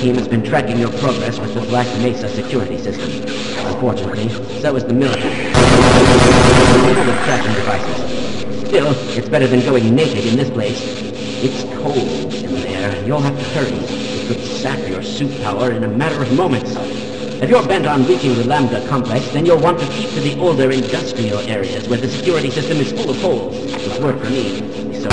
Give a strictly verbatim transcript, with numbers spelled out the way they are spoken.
team has been tracking your progress with the Black Mesa security system. Unfortunately, so is the military. Full of tracking devices. Still, it's better than going naked in this place. It's cold in there, and you'll have to hurry. It could sap your suit power in a matter of moments. If you're bent on reaching the Lambda complex, then you'll want to keep to the older industrial areas where the security system is full of holes. It's worked for me. So...